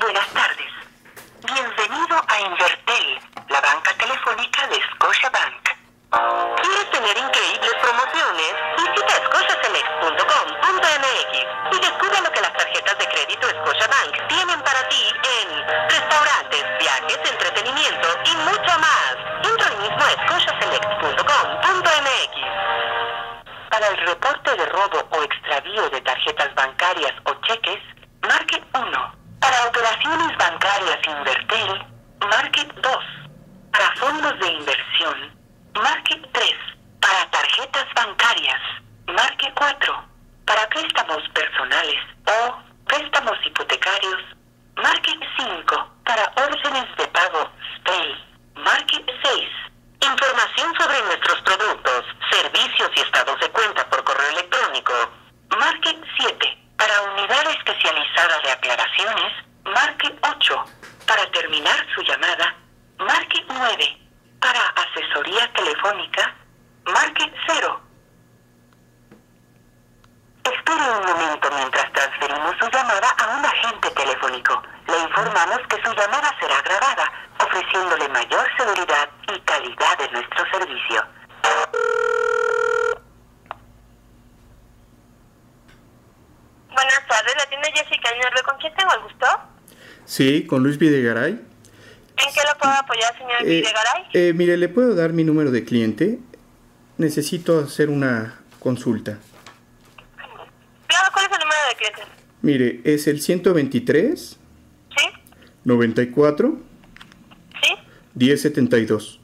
Buenas tardes. Bienvenido a Invertel, la banca telefónica de Scotiabank. ¿Quieres tener increíbles promociones? Visita scotiaselect.com.mx y descubre lo que las tarjetas de crédito Scotiabank tienen para ti en restaurantes, viajes, entretenimiento y mucho más. Entra hoy mismo a scotiaselect.com.mx. Para el reporte de robo o extravío de tarjetas bancarias o cheques, marque 1. Para operaciones bancarias Invertel, marque 2. Para fondos de inversión, marque 3. Para tarjetas bancarias, marque 4. Para préstamos personales o préstamos hipotecarios, marque 5. Para órdenes de pago SPEL, marque 6. Información sobre nuestros productos, servicios y estados de cuenta por correo electrónico, marque 7. Para unidad especializada de aclaraciones, marque 8. Para terminar su llamada, marque 9. Para asesoría telefónica, marque 0. Espere un momento mientras transferimos su llamada a un agente telefónico. Le informamos que su llamada será grabada, ofreciéndole mayor seguridad y calidad de nuestro servicio. Buenas tardes, la tienda Jessica Nerve. ¿Con quién tengo el gusto? Sí, con Luis Videgaray. ¿En qué lo puedo apoyar, señor Videgaray? Mire, ¿le puedo dar mi número de cliente? Necesito hacer una consulta. Claro, ¿cuál es el número de cliente? Mire, es el 123 ¿Sí? 94 ¿Sí? 1072.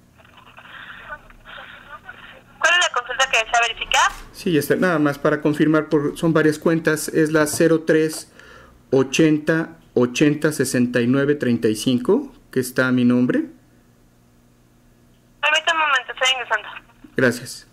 ¿Cuál es la consulta que desea verificar? Sí, ya está. Nada más para confirmar, son varias cuentas. Es la 03 80 80 69 35, que está a mi nombre. Permítame un momento, estoy ingresando. Gracias.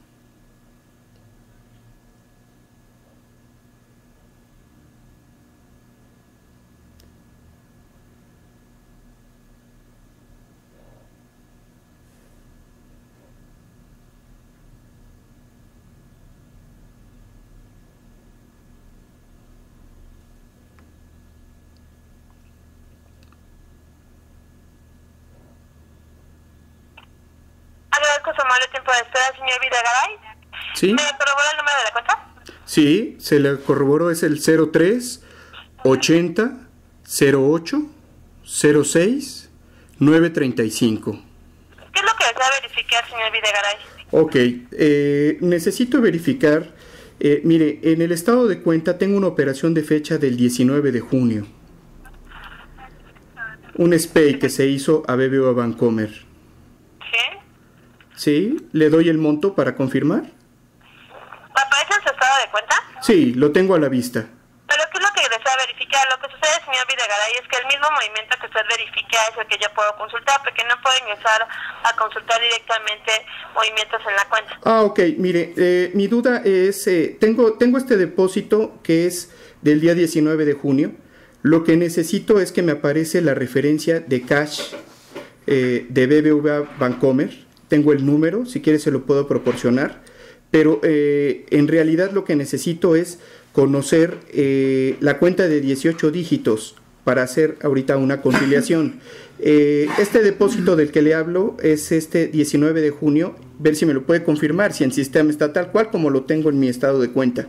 Agradezco su amable tiempo de espera, señor Videgaray. ¿Sí? ¿Me corrobora el número de la cuenta? Sí, se le corroboró, es el 03 80 08 06 935. ¿Qué es lo que desea verificar, señor Videgaray? Ok, necesito verificar, mire, en el estado de cuenta tengo una operación de fecha del 19 de junio. Un SPEI que se hizo a BBVA Bancomer. ¿Sí? ¿Sí? ¿Le doy el monto para confirmar? ¿Aparece en su estado de cuenta? Sí, lo tengo a la vista. ¿Pero qué es lo que desea verificar? Lo que sucede, señor Videgaray, es que el mismo movimiento que usted verifica es el que yo puedo consultar, porque no puedo ingresar a consultar directamente movimientos en la cuenta. Ah, ok, mire, mi duda es, tengo este depósito que es del día 19 de junio. Lo que necesito es que me aparece la referencia de cash de BBVA Bancomer. Tengo el número, si quiere se lo puedo proporcionar, pero en realidad lo que necesito es conocer la cuenta de 18 dígitos para hacer ahorita una conciliación. Este depósito del que le hablo es este 19 de junio, ver si me lo puede confirmar, si el sistema está tal cual como lo tengo en mi estado de cuenta.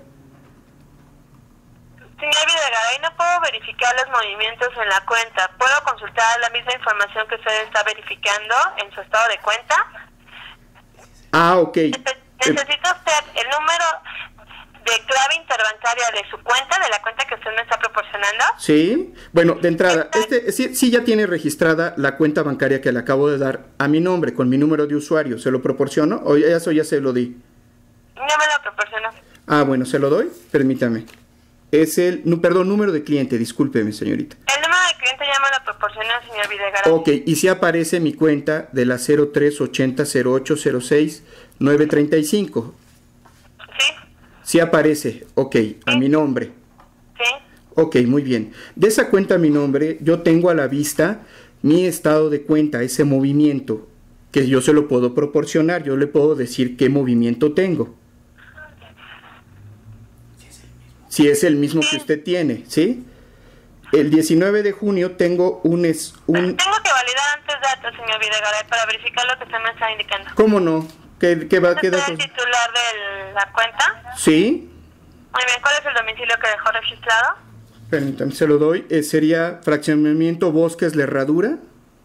Señor Videgaray, no puedo verificar los movimientos en la cuenta. ¿Puedo consultar la misma información que usted está verificando en su estado de cuenta? Ah, ok. ¿Necesita usted el número de clave interbancaria de su cuenta, de la cuenta que usted me está proporcionando? Sí, bueno, de entrada, sí ya tiene registrada la cuenta bancaria que le acabo de dar a mi nombre, con mi número de usuario. ¿Se lo proporciono o eso ya se lo di? No me lo proporcionó. Ah, bueno, ¿se lo doy? Permítame. Es número de cliente, discúlpeme, señorita. El número de cliente ya me lo proporcionó, señor Videgaray. Ok, y si aparece mi cuenta de la 03 80 08 06 935. ¿Sí? Sí aparece, ok, a mi nombre. Sí. Ok, muy bien. De esa cuenta a mi nombre, yo tengo a la vista mi estado de cuenta, ese movimiento, que yo se lo puedo proporcionar, yo le puedo decir qué movimiento tengo. Si es el mismo que usted tiene, ¿sí? El 19 de junio tengo un... Tengo que validar antes datos, señor Videgaray, para verificar lo que usted me está indicando. ¿Cómo no? ¿Qué va a ¿Usted quedar? es el titular de la cuenta? Sí. Muy bien, ¿cuál es el domicilio que dejó registrado? Permítame, se lo doy. Sería Fraccionamiento Bosques La Herradura.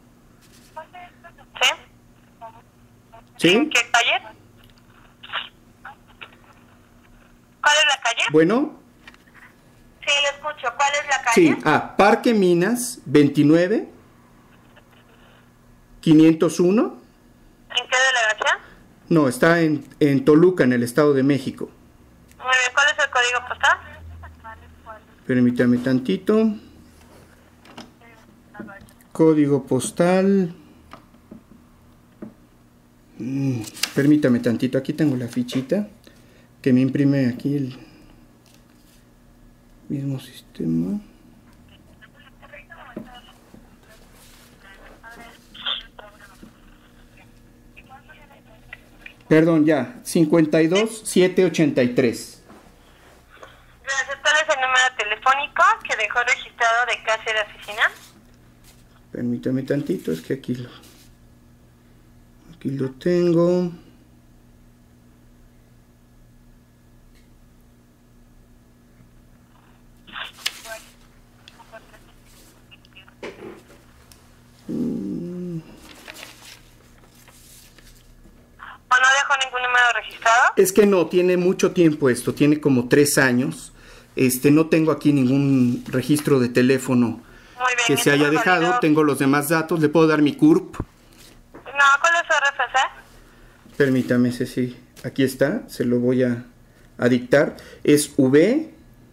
¿Sí? ¿Sí? ¿En qué calle? ¿Cuál es la calle? Bueno. Sí, lo escucho. ¿Cuál es la calle? Sí. Parque Minas 29 501. ¿En qué delegación? No, está en Toluca, en el Estado de México. Muy bien, ¿cuál es el código postal? Permítame tantito. Código postal. Permítame tantito. Aquí tengo la fichita que me imprime aquí el mismo sistema. Perdón, ya. 52783. Gracias. ¿Cuál es el número telefónico que dejó registrado de casa y de oficina? Permítame tantito, es que aquí lo tengo. ¿O no dejó ningún número registrado? Es que no, tiene mucho tiempo esto, tiene como 3 años. No tengo aquí ningún registro de teléfono Muy bien, que se haya dejado. válido. Tengo los demás datos. ¿Le puedo dar mi CURP? No, ¿cuál es su RFC? Permítame, ese sí. Aquí está, se lo voy a dictar. Es V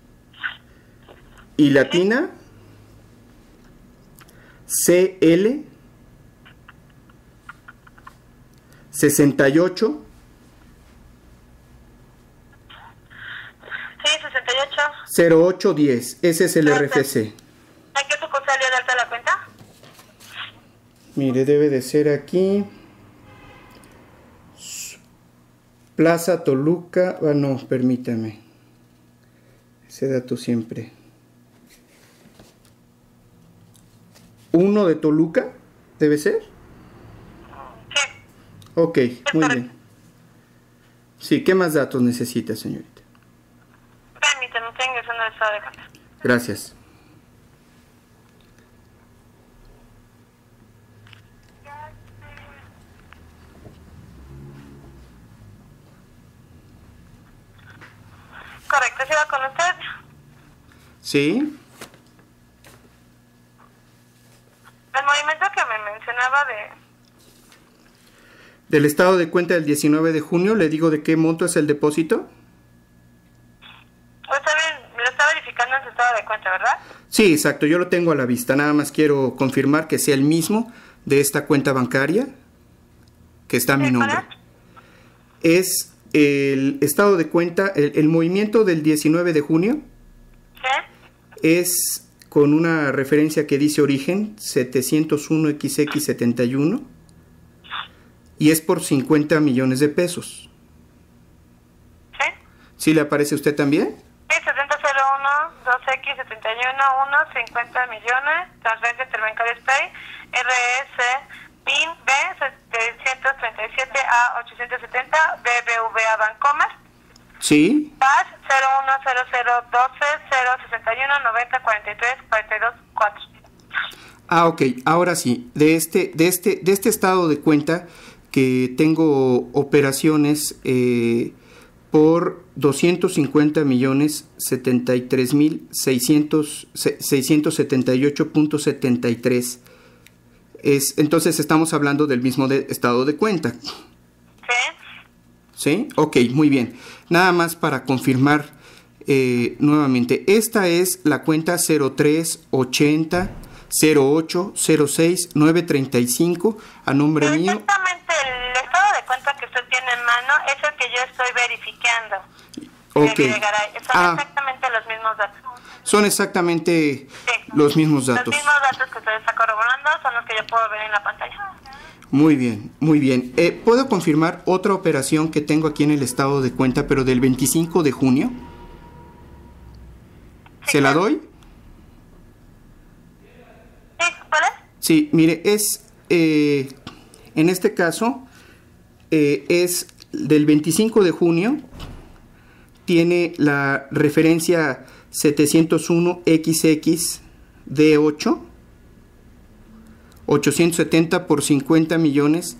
y latina CL 68 Sí, 68. 0810. Ese es el RFC. ¿En qué sucursal dio de alta la cuenta? Mire, debe de ser aquí. Plaza Toluca. No, permítame. Ese dato siempre. 1 de Toluca, ¿debe ser? Sí. Ok, muy correcto. bien. Sí, ¿qué más datos necesita, señorita? Permítame, estoy ingresando al estado de cuenta. Gracias. Correcto, ¿se va con usted? ¿Sí? El movimiento que me mencionaba Del estado de cuenta del 19 de junio, ¿le digo de qué monto es el depósito? Usted lo está verificando en su estado de cuenta, ¿verdad? Sí, exacto, yo lo tengo a la vista. Nada más quiero confirmar que sea el mismo de esta cuenta bancaria que está a mi Sí, ¿cuál nombre. Es el estado de cuenta, el movimiento del 19 de junio Sí. es con una referencia que dice origen 701XX71 y es por 50 millones de pesos. ¿Sí? ¿Sí le aparece a usted también? Sí, 7001, 2X71, 50 millones, transferencia interbancaria Pay, RS, PIN B 737 a 870, BBVA Bancomer, Sí. PAS 010012-061-90-43-42-4. Ah, ok. Ahora sí, de este estado de cuenta que tengo operaciones por 250,073,678.73. Entonces estamos hablando del mismo estado de cuenta. ¿Sí? ¿Sí? Ok, muy bien. Nada más para confirmar nuevamente. Esta es la cuenta 0380 08 06 935 a nombre mío. Exactamente, el estado de cuenta que usted tiene en mano es el que yo estoy verificando. Ok. Son exactamente los mismos datos. Son exactamente los mismos datos. Los mismos datos que usted está corroborando son los que yo puedo ver en la pantalla. Muy bien, muy bien. ¿Puedo confirmar otra operación que tengo aquí en el estado de cuenta, pero del 25 de junio? Sí, ¿Se la claro. doy? Sí, mire, en este caso, es del 25 de junio, tiene la referencia 701XX-D8, 870 por 50 millones,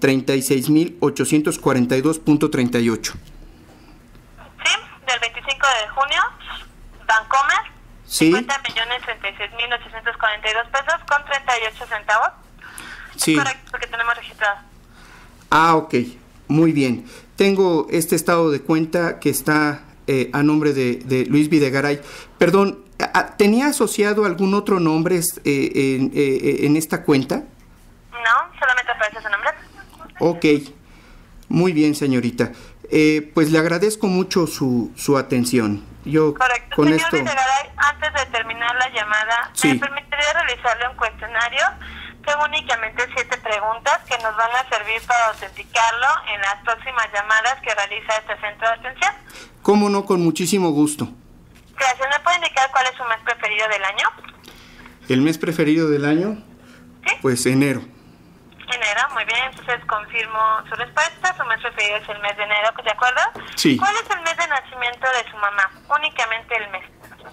36.842.38. Sí, del 25 de junio, Bancomer, Sí. 50.036.842 pesos con 38 centavos. Sí. Es correcto, porque tenemos registrado. Ah, ok, muy bien. Tengo este estado de cuenta que está a nombre de Luis Videgaray. Perdón, ¿tenía asociado algún otro nombre en esta cuenta? No, solamente aparece su nombre. Ok, muy bien, señorita. Pues le agradezco mucho su atención. Yo Correcto. con Señor esto... Videgaray, antes de terminar la llamada, Sí. ¿me permitiría realizarle un cuestionario? Tengo únicamente 7 preguntas que nos van a servir para autenticarlo en las próximas llamadas que realiza este centro de atención. ¿Cómo no? Con muchísimo gusto. Gracias. ¿Me puede indicar cuál es su mes preferido del año? ¿El mes preferido del año? Sí. Pues enero. Enero, muy bien. Entonces confirmo su respuesta. Su mes preferido es el mes de enero, ¿de acuerdo? Sí. ¿Cuál es el mes de nacimiento de su mamá? Únicamente el mes.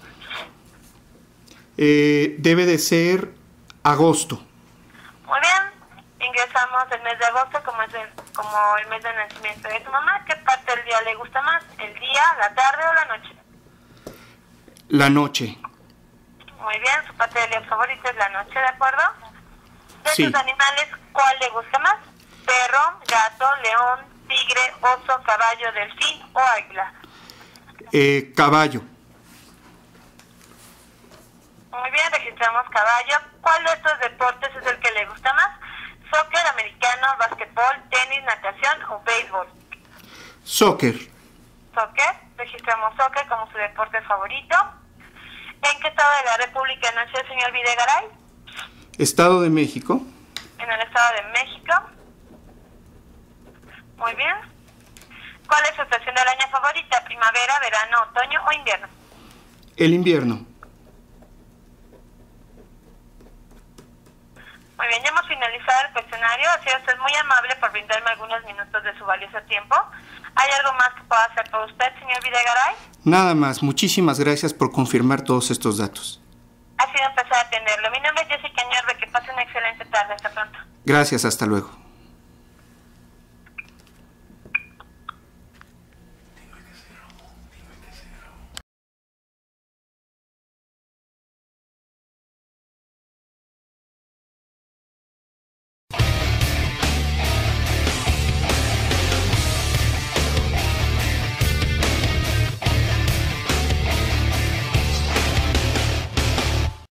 Debe de ser agosto. Muy bien. Ingresamos el mes de agosto como el mes de nacimiento de su mamá. ¿Qué parte del día le gusta más? ¿El día, la tarde o la noche? La noche. Muy bien. Su parte del día favorita es la noche, ¿de acuerdo? De Sí. sus animales, ¿cuál le gusta más? ¿Perro, gato, león, tigre, oso, caballo, delfín o águila? Caballo. Muy bien, registramos caballo. ¿Cuál de estos deportes es el que le gusta más? ¿Soccer, americano, básquetbol, tenis, natación o béisbol? Soccer. Soccer, registramos soccer como su deporte favorito. ¿En qué estado de la República nació el señor Videgaray? Estado de México. En el Estado de México. Muy bien. ¿Cuál es su estación del año favorita? ¿Primavera, verano, otoño o invierno? El invierno. Muy bien, ya hemos finalizado el cuestionario. Ha sido usted muy amable por brindarme algunos minutos de su valioso tiempo. ¿Hay algo más que pueda hacer por usted, señor Videgaray? Nada más. Muchísimas gracias por confirmar todos estos datos. Ha sido un placer atenderlo. Mi nombre es Jessica Ñorbe. Que pase una excelente tarde. Hasta pronto. Gracias, hasta luego.